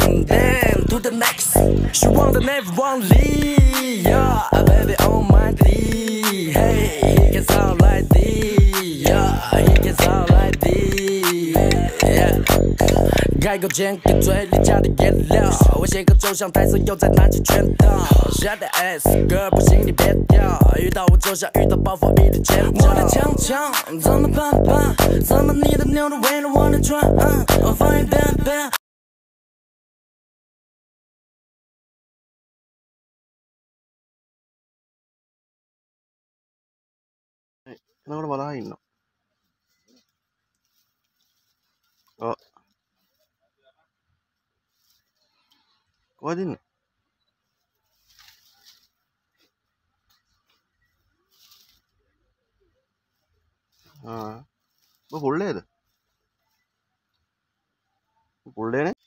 one, then to the next. She want and everyone leave. Yeah, baby on my glee. Hey, he can sound like this. Yeah, he can sound like this. Yeah. 开口前给嘴里加点颜料，危险和走向台词又在拿起拳头。下点 S 歌不行你别跳，遇到我就像遇到暴风雨的前兆。我的强强怎么办？怎么你的牛都围着我的转？我放一遍遍。 Kenapa marahin no? Oh, kuha din. 뭐 볼래? 볼래네?